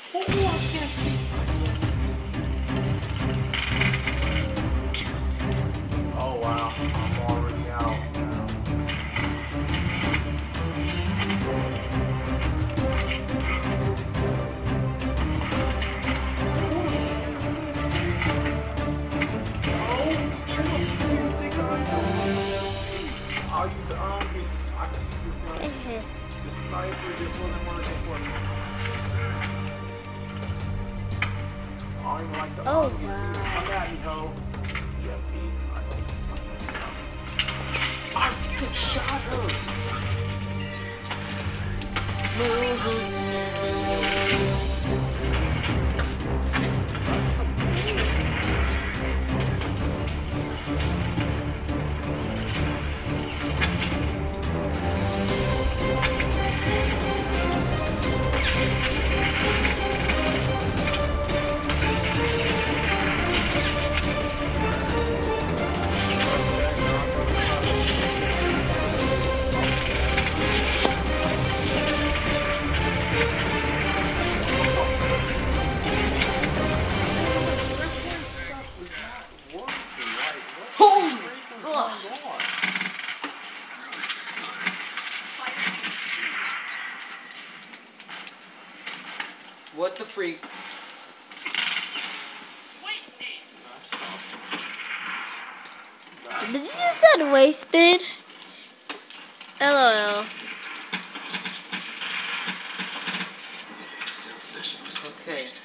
Oh, I can't see. Oh wow, I'm already out now. I can use this gun. The sniper just wasn't working for me. I don't even like the Oh, obvious. wow. Come at me, ho. Yeah, Pete. I could shot her. That's some bull. Holy! What the freak? Did you just said wasted? LOL. Okay.